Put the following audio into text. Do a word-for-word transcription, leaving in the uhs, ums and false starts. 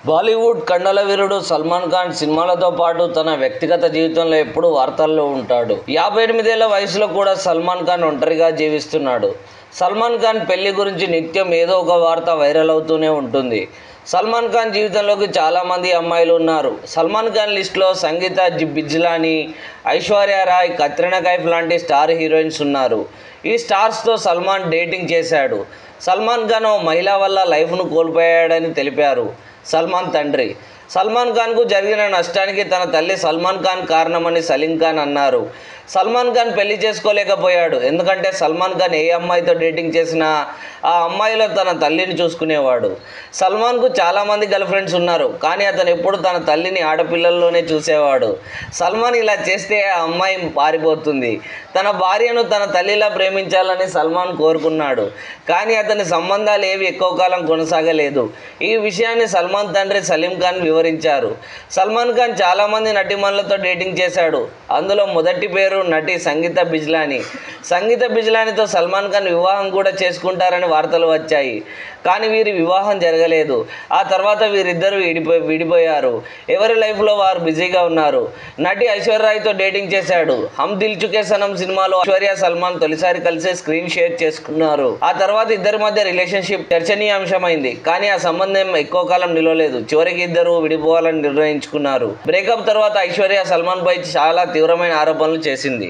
బాలీవుడ్ కండల వీరుడు సల్మాన్ ఖాన్ సినిమాలతో పాటు తన వ్యక్తిగత జీవితంలో ఎప్పుడూ వార్తల్లో ఉంటాడు. యాభై ఎనిమిదేళ్ల వయసులో కూడా సల్మాన్ ఖాన్ ఒంటరిగా జీవిస్తున్నాడు. సల్మాన్ ఖాన్ పెళ్లి గురించి నిత్యం ఏదో ఒక వార్త వైరల్ అవుతూనే ఉంటుంది. సల్మాన్ ఖాన్ జీవితంలోకి చాలామంది అమ్మాయిలు ఉన్నారు. సల్మాన్ ఖాన్ లిస్టులో సంగీత బిజ్లానీ, ఐశ్వర్య రాయ్, కత్రినా కైఫ్ లాంటి స్టార్ హీరోయిన్స్ ఉన్నారు. ఈ స్టార్స్తో సల్మాన్ డేటింగ్ చేశాడు. సల్మాన్ ఖాన్ ఓ మహిళ వల్ల లైఫ్ను కోల్పోయాడని తెలిపారు సల్మాన్ తండ్రి. సల్మాన్ ఖాన్కు జరిగిన నష్టానికి తన తల్లి సల్మాన్ ఖాన్ కారణమని సలీం ఖాన్ అన్నారు. సల్మాన్ ఖాన్ పెళ్లి చేసుకోలేకపోయాడు. ఎందుకంటే సల్మాన్ ఖాన్ ఏ అమ్మాయితో డేటింగ్ చేసినా ఆ అమ్మాయిలో తన తల్లిని చూసుకునేవాడు. సల్మాన్కు చాలామంది గర్ల్ ఫ్రెండ్స్ ఉన్నారు, కానీ అతను ఎప్పుడు తన తల్లిని ఆడపిల్లల్లోనే చూసేవాడు. సల్మాన్ ఇలా చేస్తే ఆ అమ్మాయి పారిపోతుంది. తన భార్యను తన తల్లిలా ప్రేమించాలని సల్మాన్ కోరుకున్నాడు, కానీ అతని సంబంధాలు ఏవి ఎక్కువ కాలం కొనసాగలేదు. ఈ విషయాన్ని సల్మాన్ తండ్రి సలీం ఖాన్ వివరించారు. సల్మాన్ ఖాన్ చాలామంది నటీమణులతో డేటింగ్ చేశాడు. అందులో మొదటి పేరు నటి సంగీత బిజ్లానీ. సంగీత బిజ్లానీతో సల్మాన్ ఖాన్ వివాహం కూడా చేసుకుంటారని వార్తలు వచ్చాయి, కానీ వీరి వివాహం జరగలేదు. ఆ తర్వాత వీరిద్దరూ విడిపో విడిపోయారు ఎవరి లైఫ్లో వారు బిజీగా ఉన్నారు. నటి ఐశ్వర్య రాయ్తో డేటింగ్ చేశాడు. హమ్ దిల్ చుకే సనమ్ సినిమాలో ఐశ్వర్య సల్మాన్ తొలిసారి కలిసి స్క్రీన్ షేర్ చేసుకున్నారు. ఆ తర్వాత ఇద్దరి మధ్య రిలేషన్షిప్ చర్చనీయాంశమైంది, కానీ ఆ సంబంధం ఎక్కువ కాలం నిలవలేదు. చివరికి ఇద్దరు విడిపోవాలని నిర్ణయించుకున్నారు. బ్రేకప్ తర్వాత ఐశ్వర్య సల్మాన్ పై చాలా తీవ్రమైన ఆరోపణలు చేసింది.